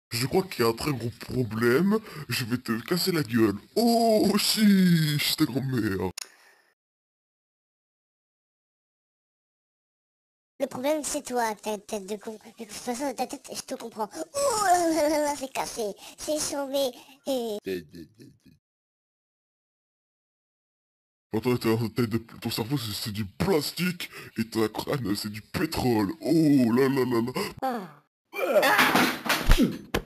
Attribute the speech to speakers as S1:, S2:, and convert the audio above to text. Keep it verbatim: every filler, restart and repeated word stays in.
S1: Je crois qu'il y a un très gros problème. Je vais te casser la gueule. Oh, chiche, ta grand-mère.
S2: Le problème, c'est toi, ta tête de con. De toute façon, ta tête, je te comprends. Oh là là là là, c'est cassé, c'est chambé, et...
S1: Attends, ta tête de... ton cerveau, c'est c'est du plastique. Et ta crâne, c'est du pétrole. Oh là là là là.
S2: Ah.